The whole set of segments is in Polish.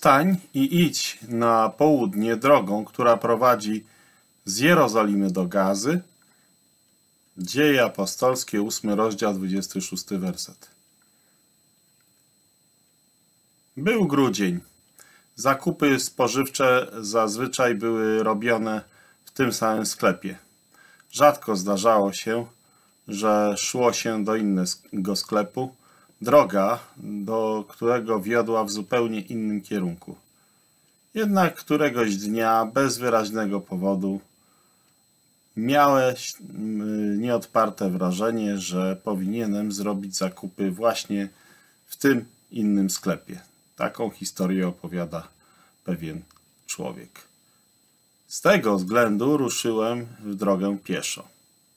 Wstań i idź na południe drogą, która prowadzi z Jerozolimy do Gazy. Dzieje apostolskie, 8 rozdział, 26 werset. Był grudzień. Zakupy spożywcze zazwyczaj były robione w tym samym sklepie. Rzadko zdarzało się, że szło się do innego sklepu, droga do którego wiodła w zupełnie innym kierunku. Jednak któregoś dnia, bez wyraźnego powodu, miałeś nieodparte wrażenie, że powinienem zrobić zakupy właśnie w tym innym sklepie. Taką historię opowiada pewien człowiek. Z tego względu ruszyłem w drogę pieszo.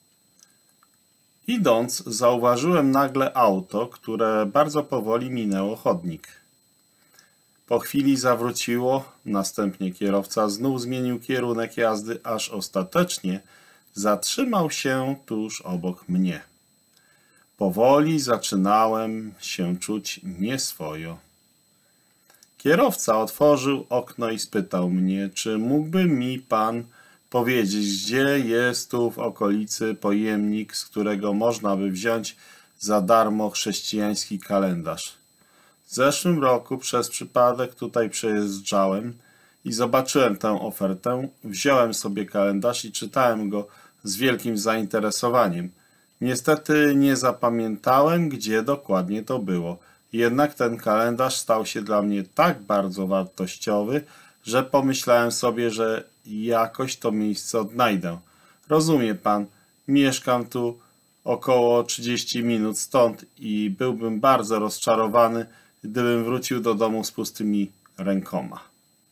Idąc, zauważyłem nagle auto, które bardzo powoli minęło chodnik. Po chwili zawróciło, następnie kierowca znów zmienił kierunek jazdy, aż ostatecznie zatrzymał się tuż obok mnie. Powoli zaczynałem się czuć nieswojo. Kierowca otworzył okno i spytał mnie, czy mógłby mi pan powiedzieć, gdzie jest tu w okolicy pojemnik, z którego można by wziąć za darmo chrześcijański kalendarz. W zeszłym roku przez przypadek tutaj przejeżdżałem i zobaczyłem tę ofertę, wziąłem sobie kalendarz i czytałem go z wielkim zainteresowaniem. Niestety nie zapamiętałem, gdzie dokładnie to było. Jednak ten kalendarz stał się dla mnie tak bardzo wartościowy, że pomyślałem sobie, że jakoś to miejsce odnajdę. Rozumie pan, mieszkam tu około 30 minut stąd i byłbym bardzo rozczarowany, gdybym wrócił do domu z pustymi rękoma.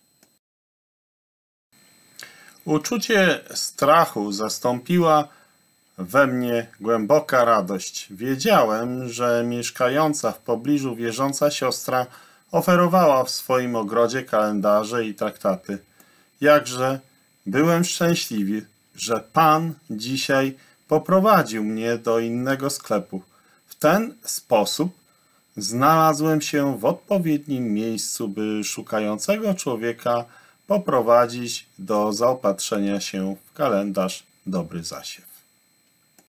Uczucie strachu zastąpiła we mnie głęboka radość. Wiedziałem, że mieszkająca w pobliżu wierząca siostra oferowała w swoim ogrodzie kalendarze i traktaty. Jakże byłem szczęśliwy, że Pan dzisiaj poprowadził mnie do innego sklepu. W ten sposób znalazłem się w odpowiednim miejscu, by szukającego człowieka poprowadzić do zaopatrzenia się w kalendarz Dobry Zasiew.